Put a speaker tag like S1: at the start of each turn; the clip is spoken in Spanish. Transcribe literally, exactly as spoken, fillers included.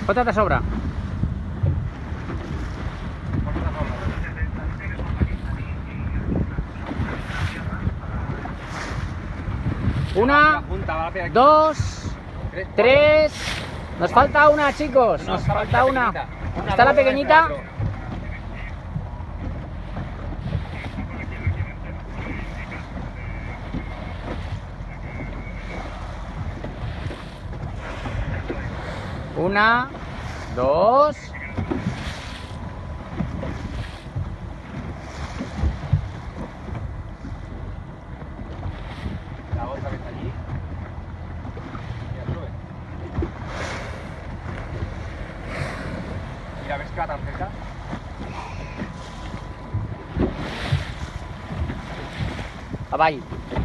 S1: Otra te sobra. Una, dos, tres. Nos falta una, chicos. Nos falta una. Está la pequeñita. Una, dos.
S2: La otra que está allí. Mira, sube. Mira, ¿ves que va tan cerca?
S1: Bye bye.